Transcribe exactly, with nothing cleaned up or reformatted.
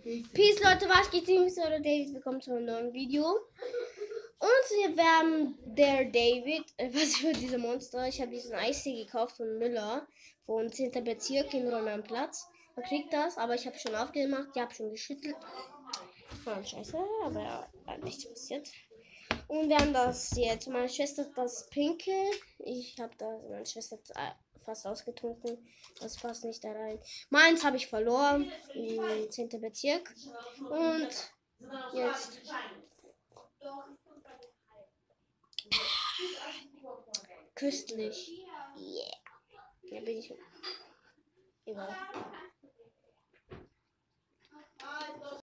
Peace, Leute, was geht? Ich bin David, willkommen zu einem neuen Video. Und wir werden der David, äh, was für diese Monster, ich habe diesen Eistee gekauft von Müller, von zehnten Bezirk in Römernplatz. Man kriegt das, aber ich habe schon aufgemacht, ich habe schon geschüttelt. Oh, scheiße, aber ja, hat nichts passiert. Und wir haben das jetzt, meine Schwester hat das Pinke, ich habe das, meine Schwester hat fast ausgetrunken, das passt nicht da rein. Meins habe ich verloren, im zehnten Bezirk. Und jetzt köstlich. Yeah. Ja, bin ich. Egal.